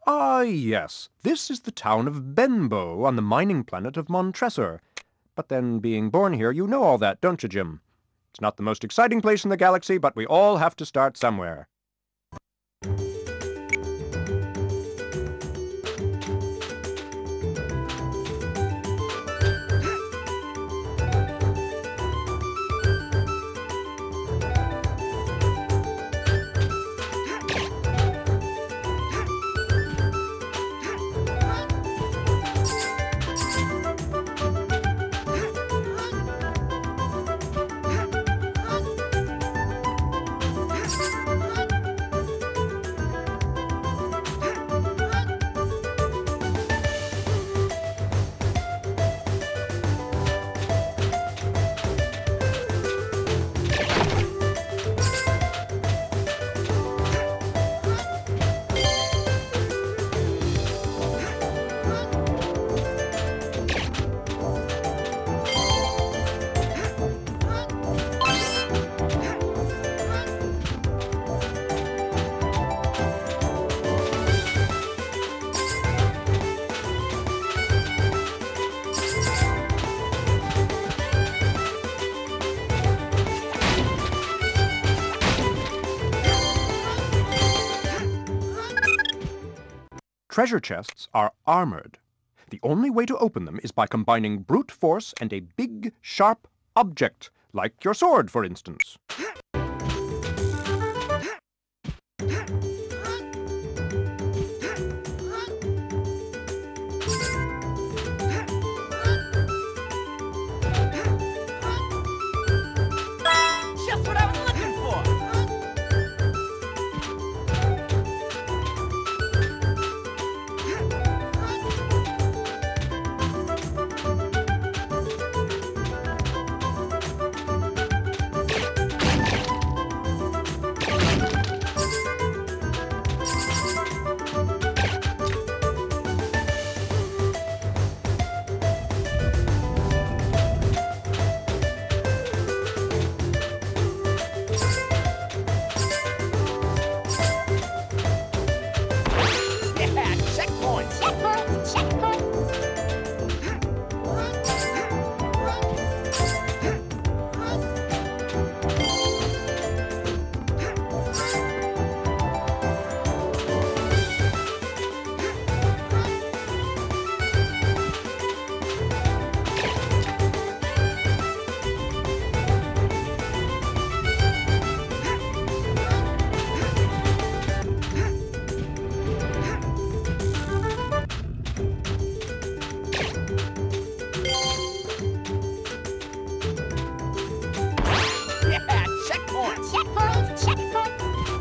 Ah, yes. This is the town of Benbow on the mining planet of Montresor. But then, being born here, you know all that, don't you, Jim? It's not the most exciting place in the galaxy, but we all have to start somewhere. Treasure chests are armored. The only way to open them is by combining brute force and a big, sharp object, like your sword, for instance. Just what I was looking for! Yeah, checkpoint! Checkpoint! Checkpoint! Yeah, checkpoint! Checkpoint! Checkpoint!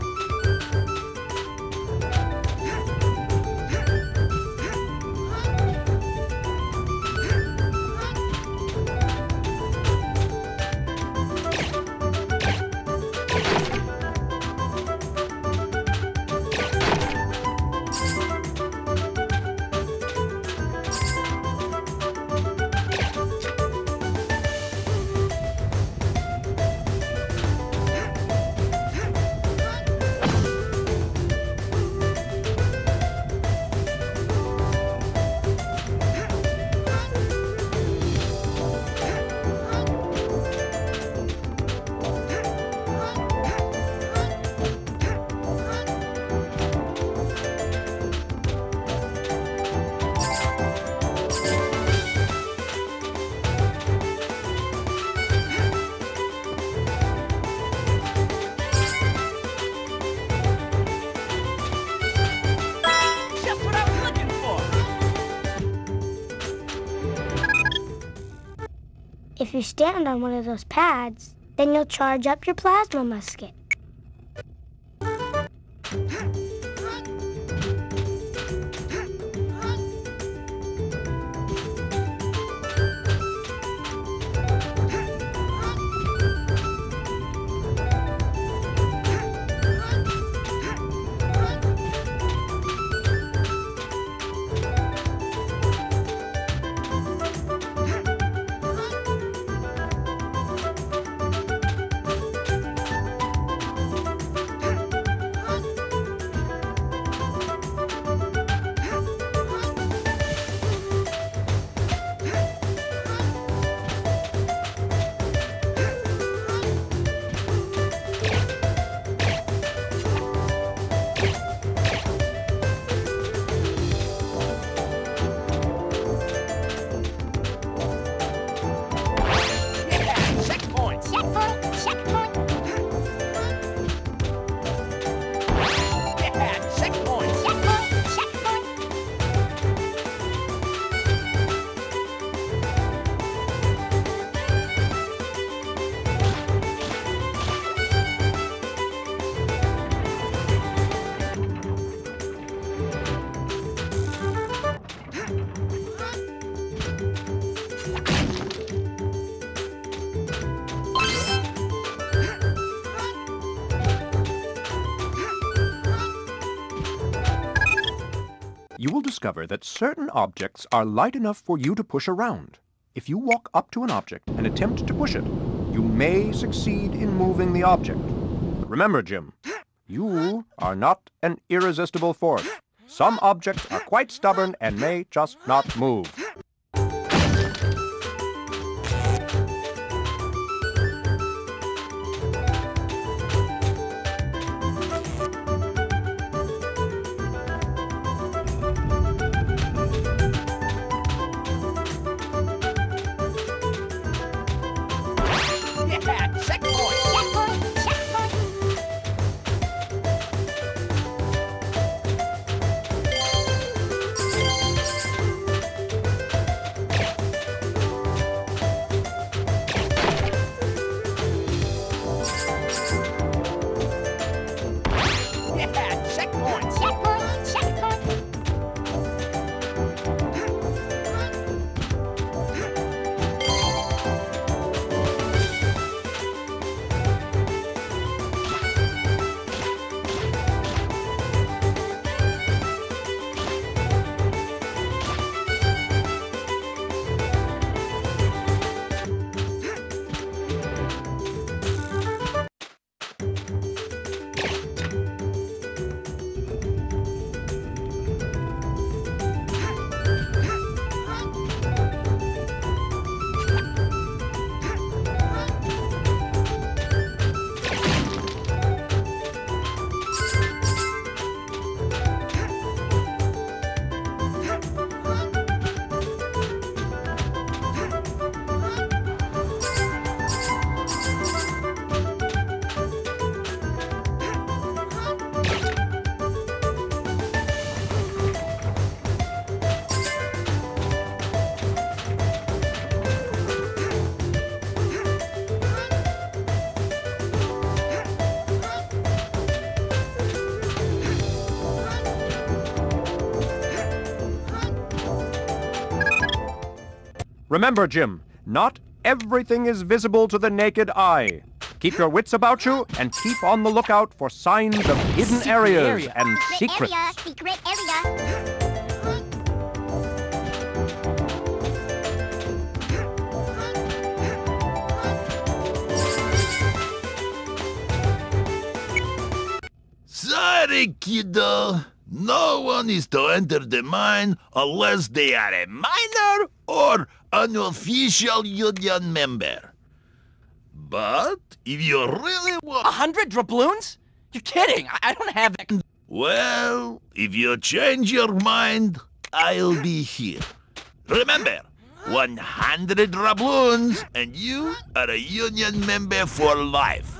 Just what I was looking for! If you stand on one of those pads, then you'll charge up your plasma musket. you will discover that certain objects are light enough for you to push around. If you walk up to an object and attempt to push it, you may succeed in moving the object. But remember, Jim, you are not an irresistible force. Some objects are quite stubborn and may just not move. Yeah, checkpoint. Checkpoint, checkpoint. Yeah, checkpoint. Checkpoint, checkpoint. Remember, Jim, not everything is visible to the naked eye. Keep your wits about you and keep on the lookout for signs of hidden Secret areas area. and secrets. Secret area. Sorry, kiddo. No one is to enter the mine unless they are a miner or an official union member. But if you really want... 100 doubloons? You're kidding. I don't have that. Well, if you change your mind, I'll be here. Remember, 100 doubloons and you are a union member for life.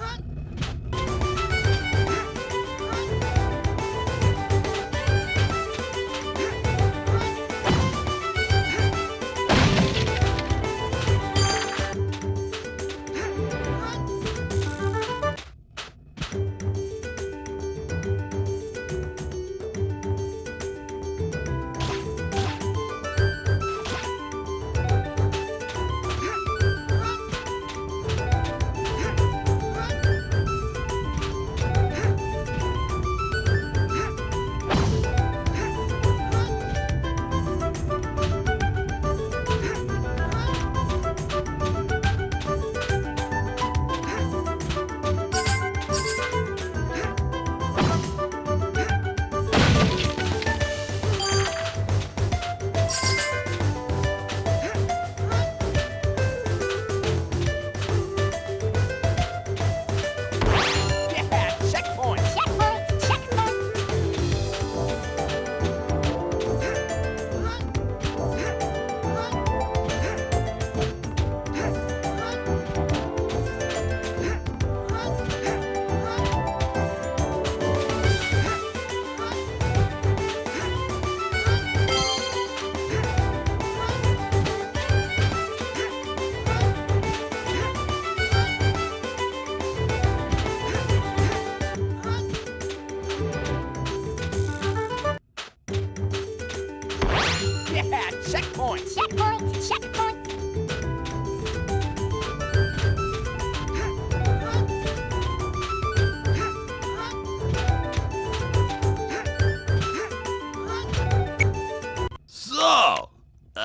Yeah, checkpoint. Checkpoint, checkpoint. Yeah, checkpoint. Checkpoint, checkpoint.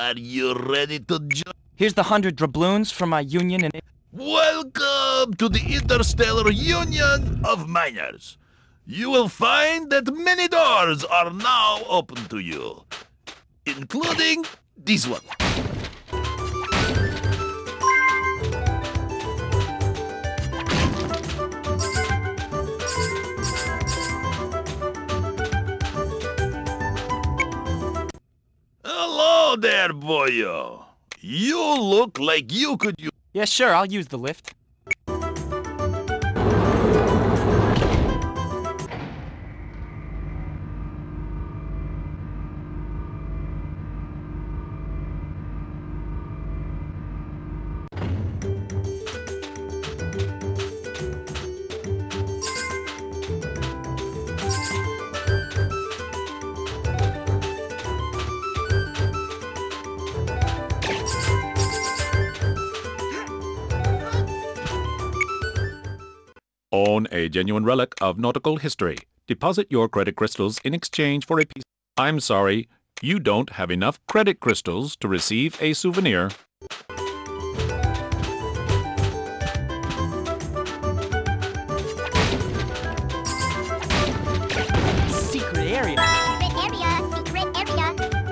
Are you ready to join? Here's the 100 doubloons from my union and... Welcome to the Interstellar Union of Miners. You will find that many doors are now open to you, including this one. Hello there, boyo. You look like you could use... Yeah, sure, I'll use the lift. Own a genuine relic of nautical history. Deposit your credit crystals in exchange for a piece. I'm sorry, you don't have enough credit crystals to receive a souvenir. Secret area. Secret area.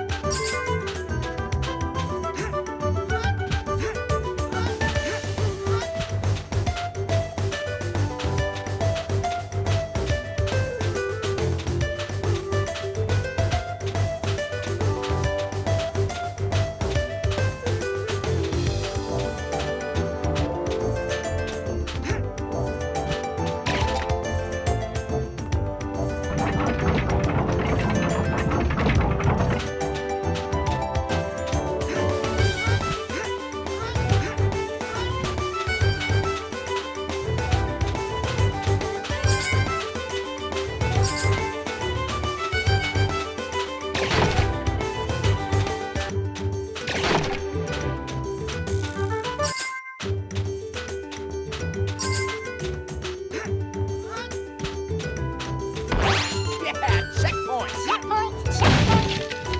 Yeah, checkpoints. Checkpoint.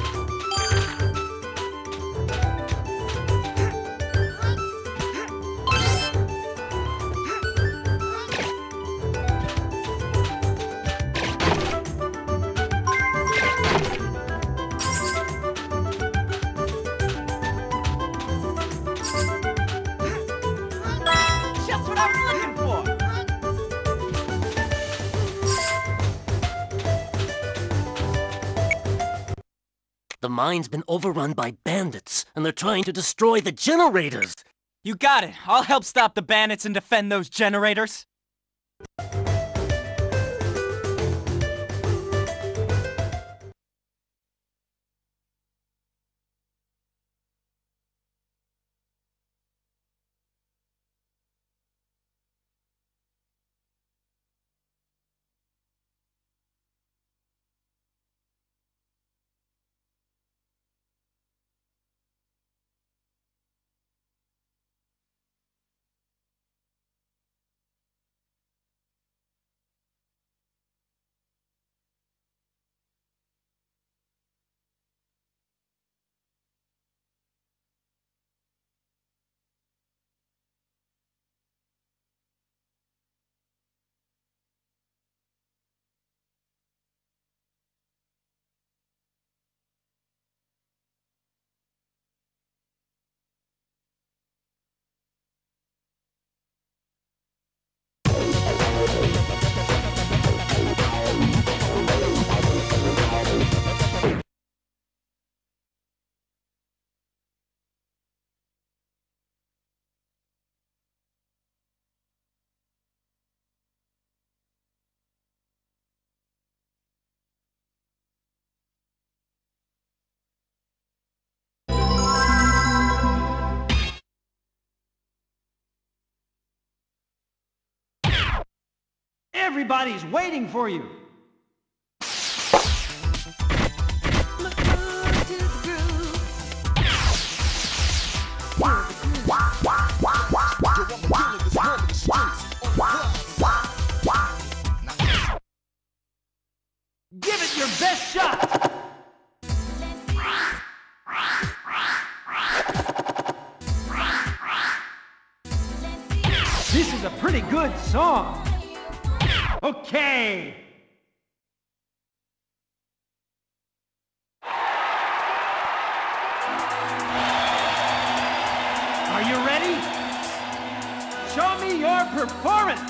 Just what I was looking for. The mine's been overrun by bandits, and they're trying to destroy the generators. You got it. I'll help stop the bandits and defend those generators. Everybody's waiting for you. Give it your best shot. a pretty good song. Okay. Are you ready? Show me your performance.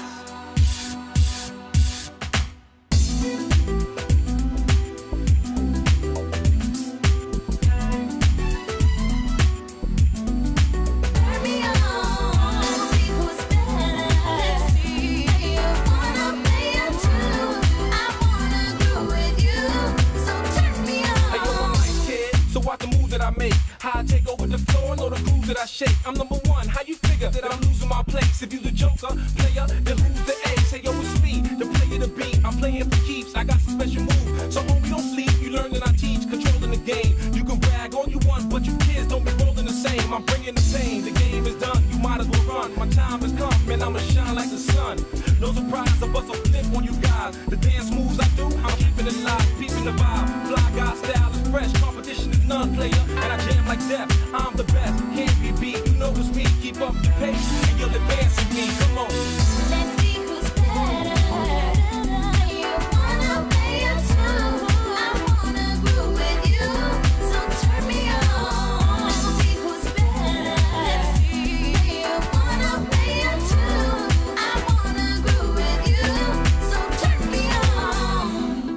How I take over the floor and all the grooves that I shake. I'm number one. How you figure that I'm losing my place? If you the joker, player, then who's the ace? Hey yo, it's me, the player, the beat. I'm playing for keeps. I got some special moves, so homie, don't sleep. You learn that I teach, controlling the game. You can brag all you want, but you kids don't be rolling the same. I'm bringing the pain. The game is done. You might as well run. My time has come, and I'ma shine like the sun. No surprise, I bust a flip on you guys. The dance moves I do, I'm keeping it live, peeping the vibe. Fly guy style is fresh. Competition is none, player, and I jam like death. I'm the best, can't be beat. You know it's me. Keep up the pace, and you'll advance with me. Come on. Let's see who's better. You wanna play a tune? I wanna groove with you, so turn me on. Let's see who's better. Let's see. You wanna play a tune? I wanna groove with you, so turn me on.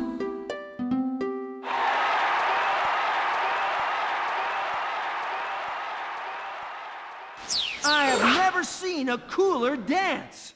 I have never seen a cooler dance.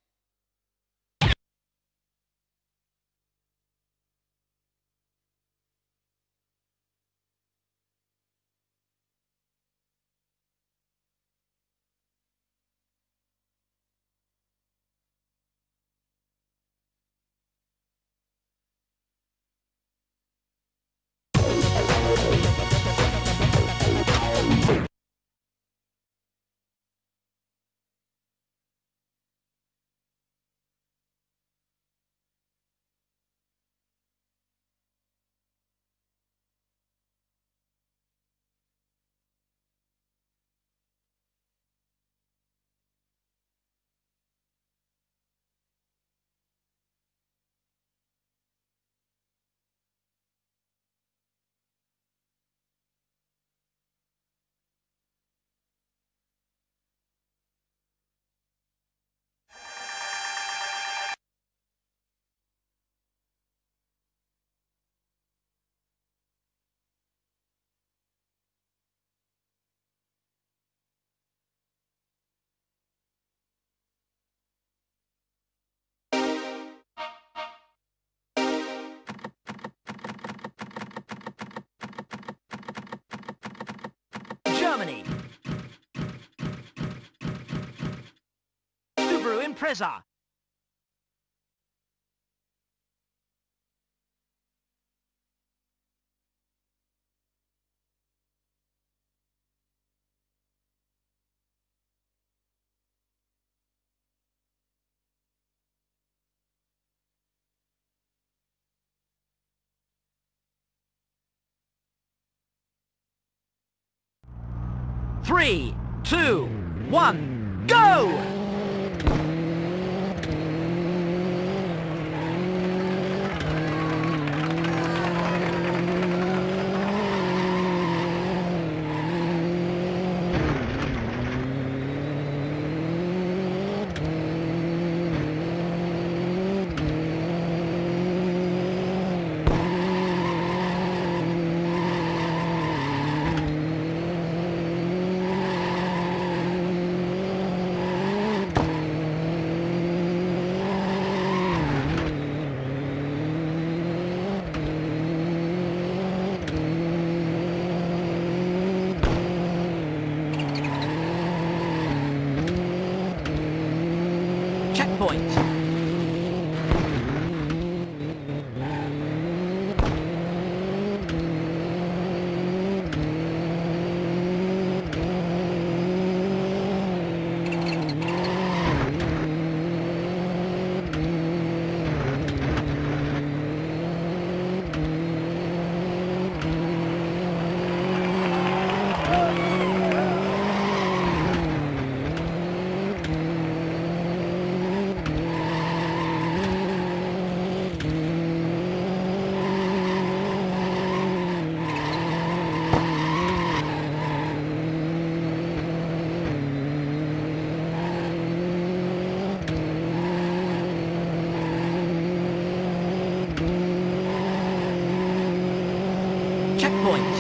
Germany. Subaru Impreza. Three, two, one, go! Checkpoint. Checkpoint.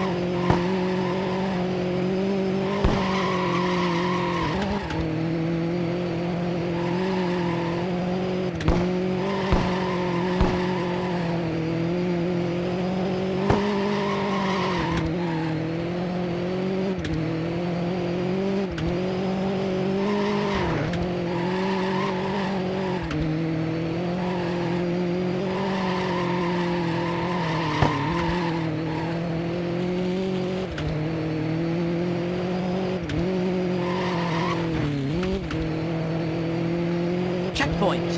Checkpoint.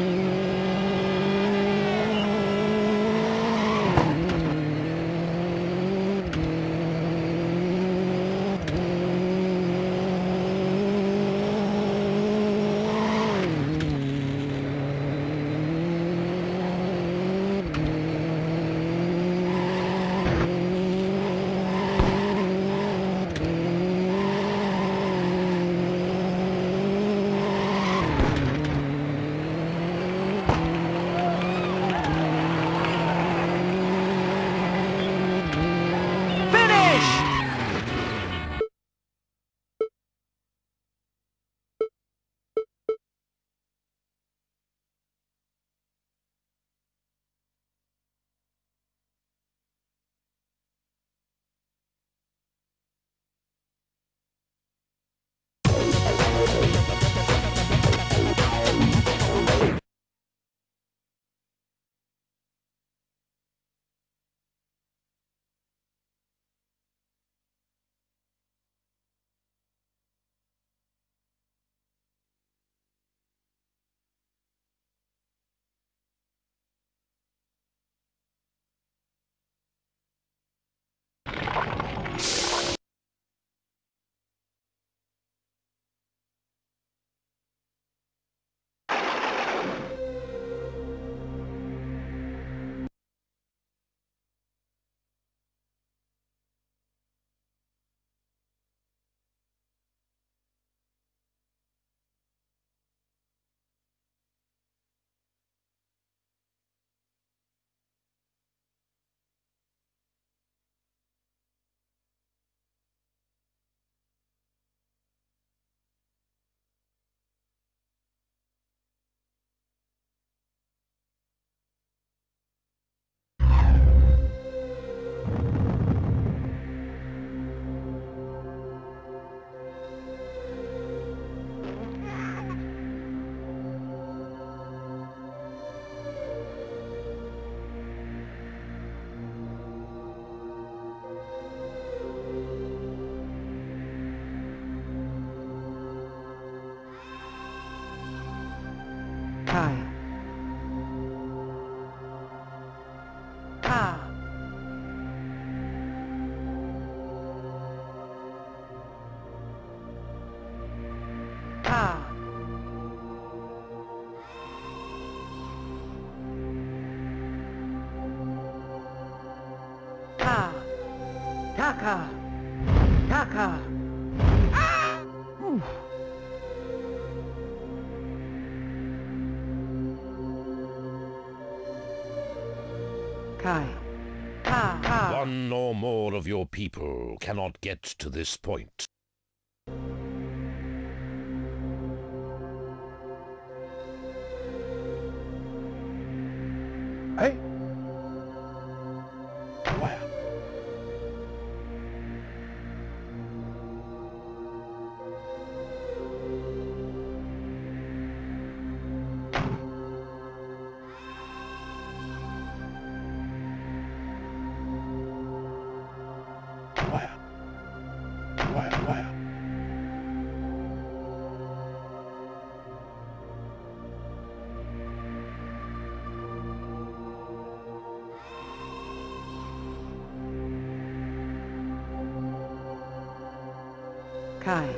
Kai. Ka. Ka. Ka. Taka. Taka. Oof. Kai. Ka. Ka. One or more of your people cannot get to this point. Hey. Where? Where? Kai.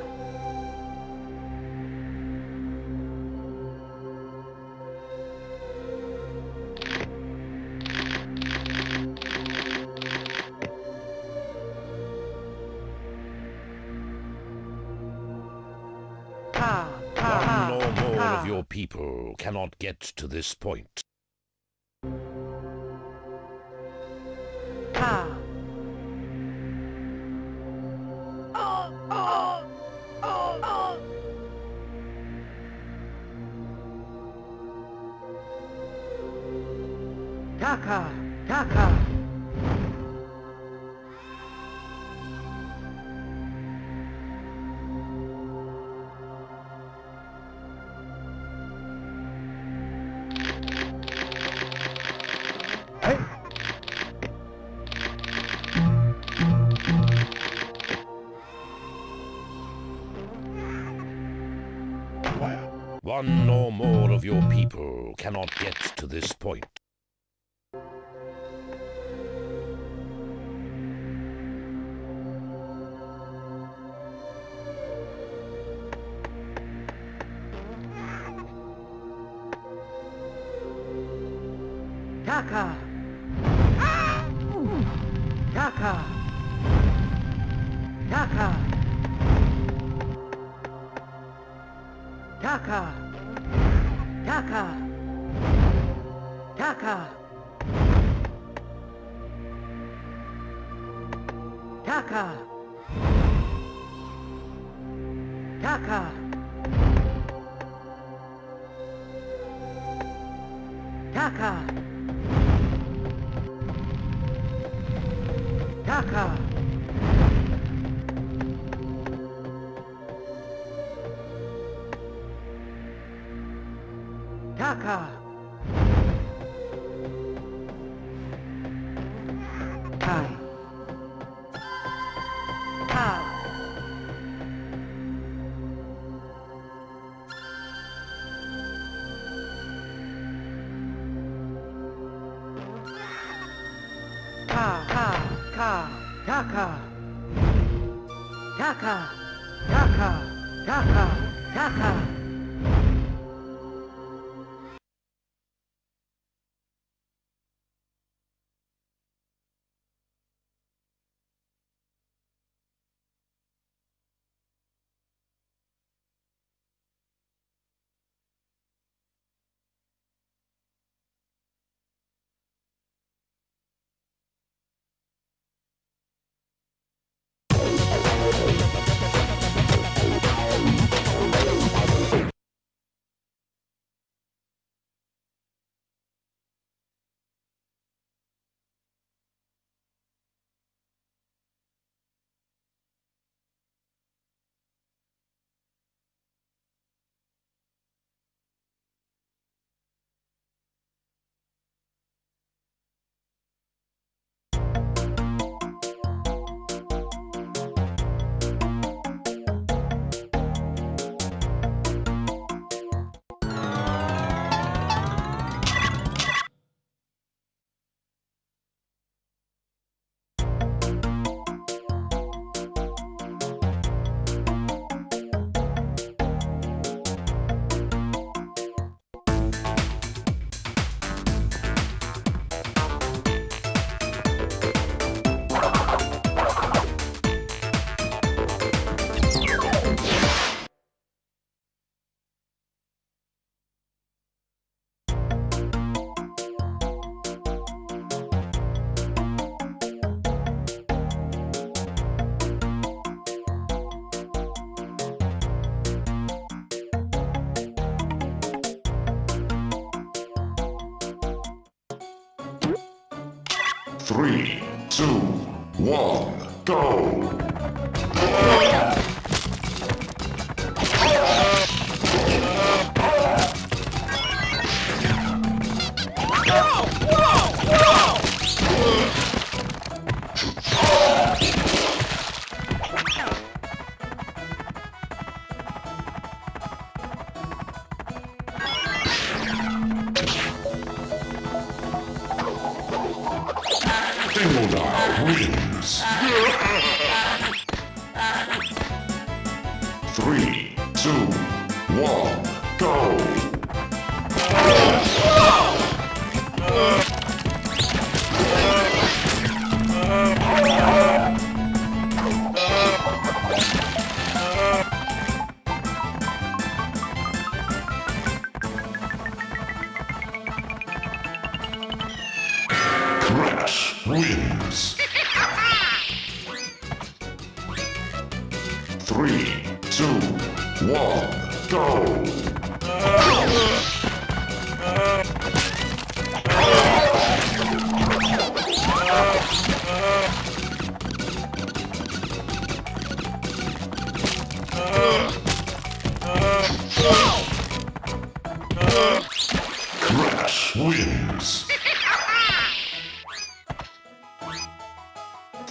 One or more of your people cannot get to this point. Ka. Kaka! Kaka! One or more of your people cannot get to this point. Kaka! Kaka! Kaka! Kaka! Kaka! Kaka! Kaka! Kaka! Kaka! Kaka! Kaka! Kai! Kai! Ka! Ka! Ka! Kaka! Kaka! Kaka! Kaka! Kaka! Three, two, one, go! Dingodile wins. 3, 2, 1, go! Crash wins. 3, 2, 1, go!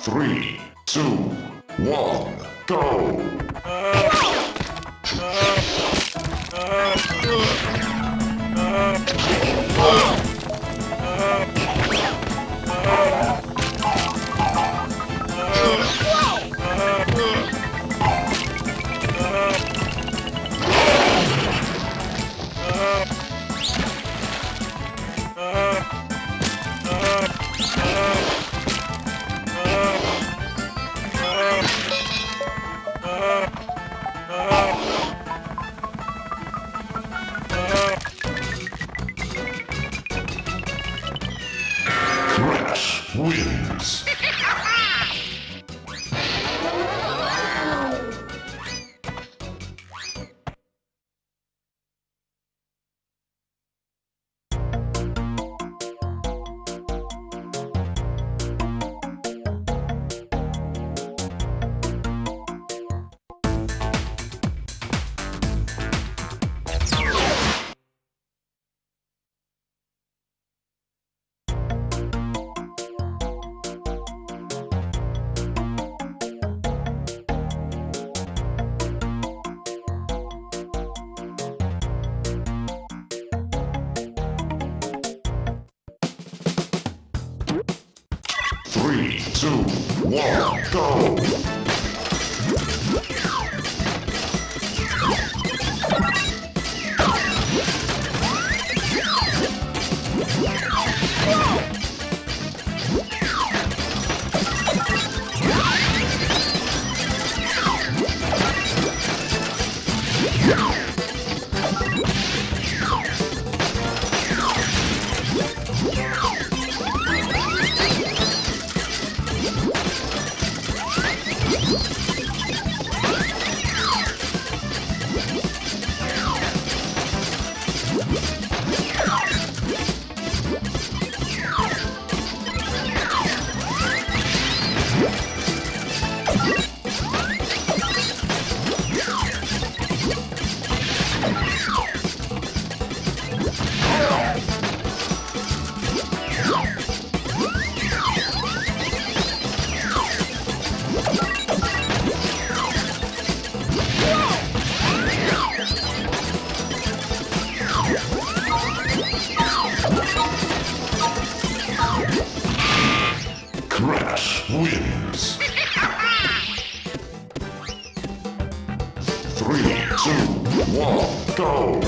3, 2, 1, go! Crash wins. 3, 2, 1, go! Crash wins. 3, 2, 1, go!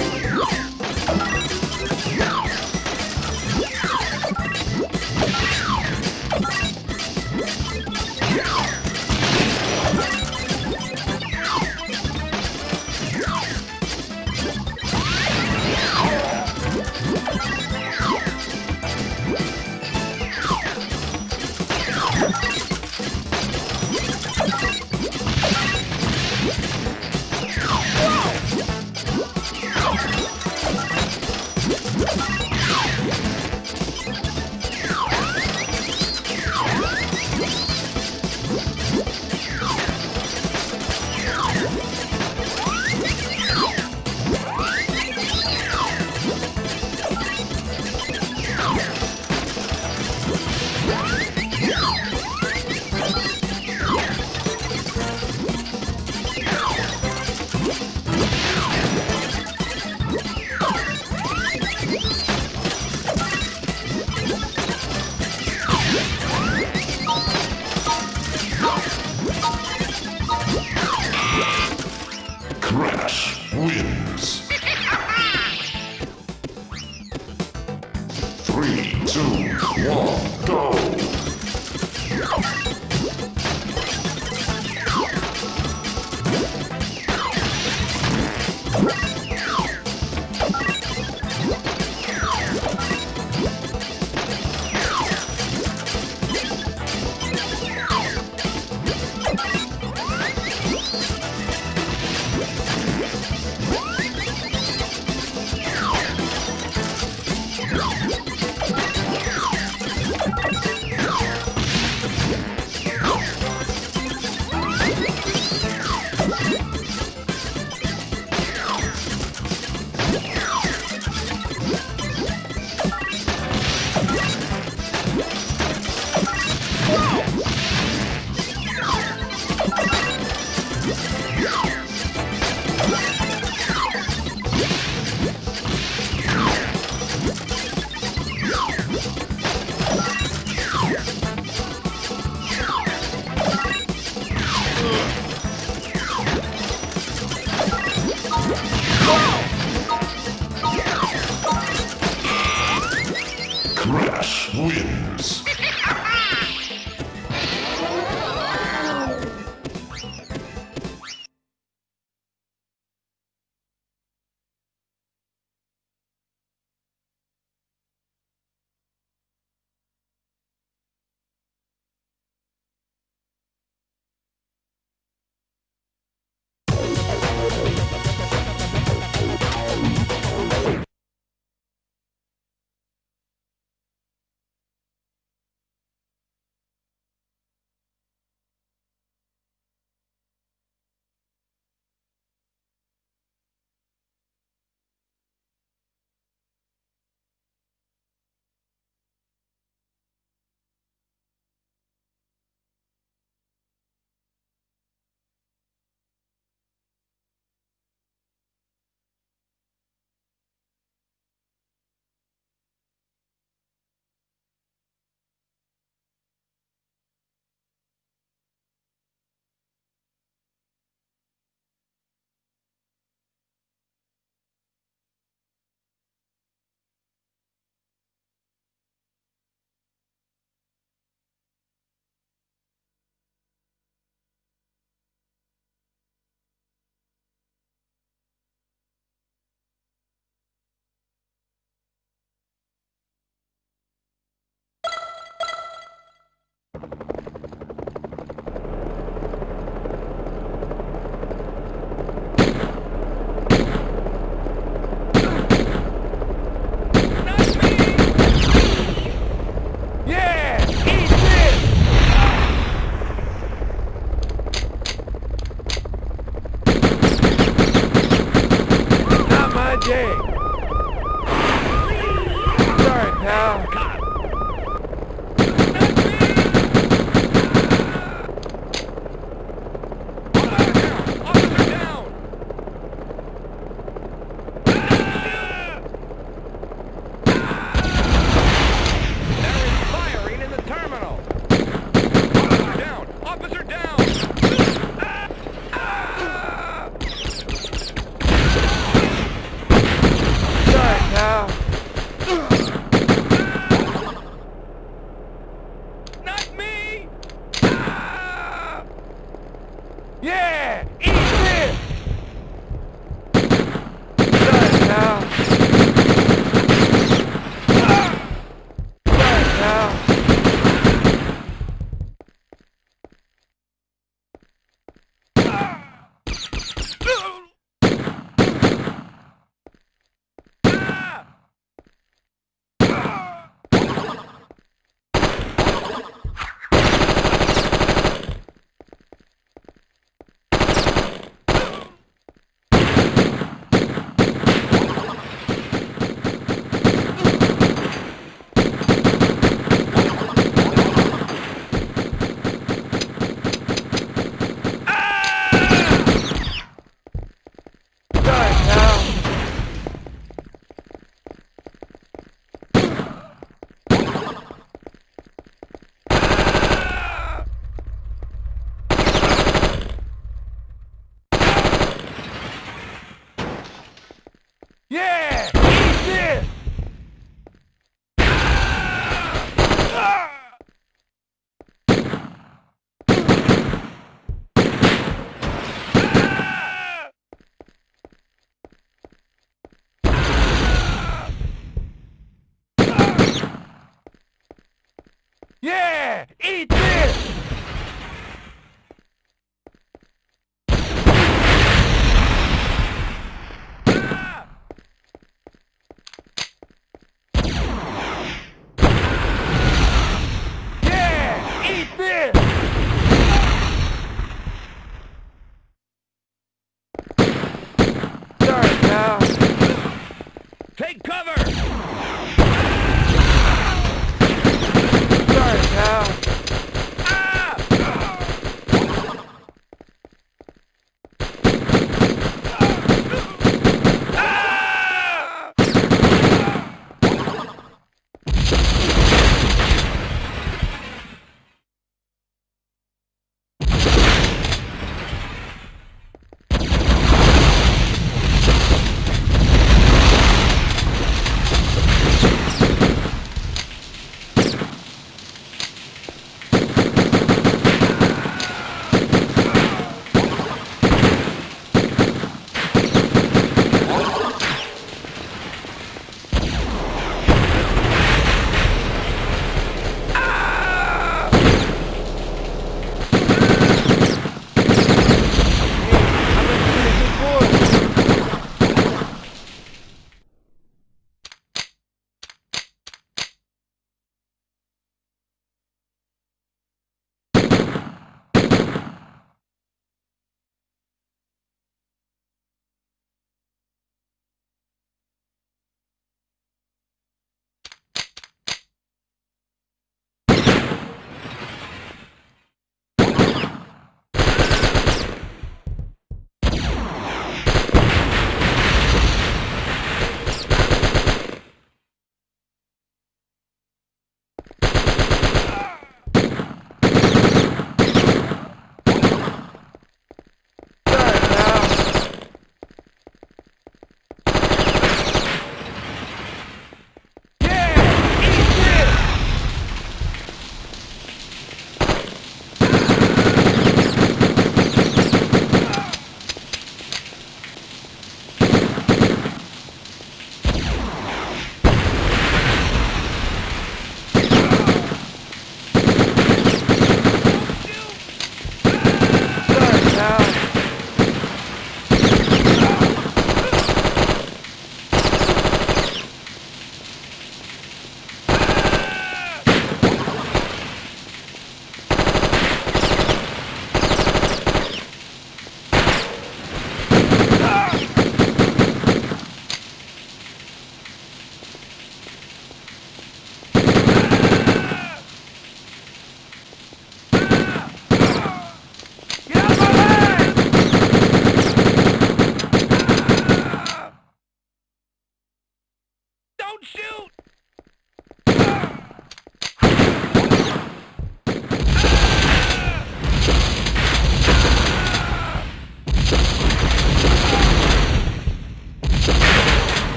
Yeah!